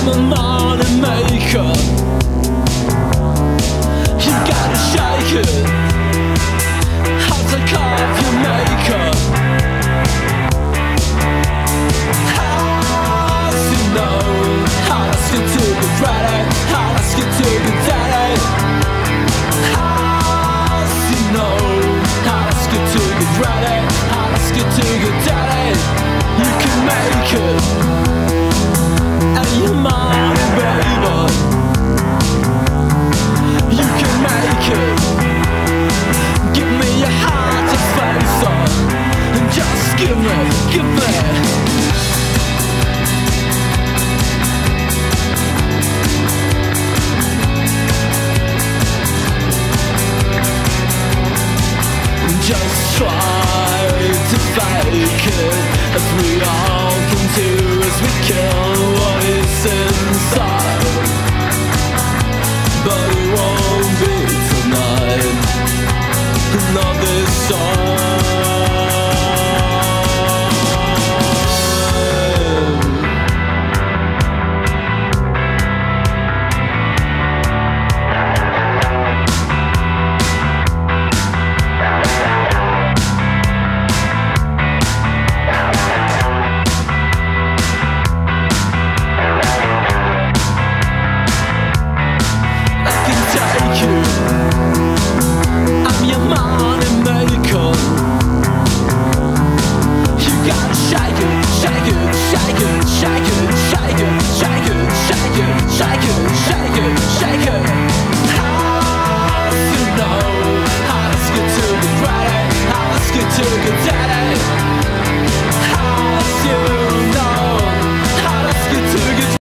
I'm a money maker. You gotta shake it. I'll take off your makeup. As you know, I'll ask you to get ready. I'll ask you to get daddy. As you know, I'll ask you to get ready. I'll ask you to get daddy. You can make it.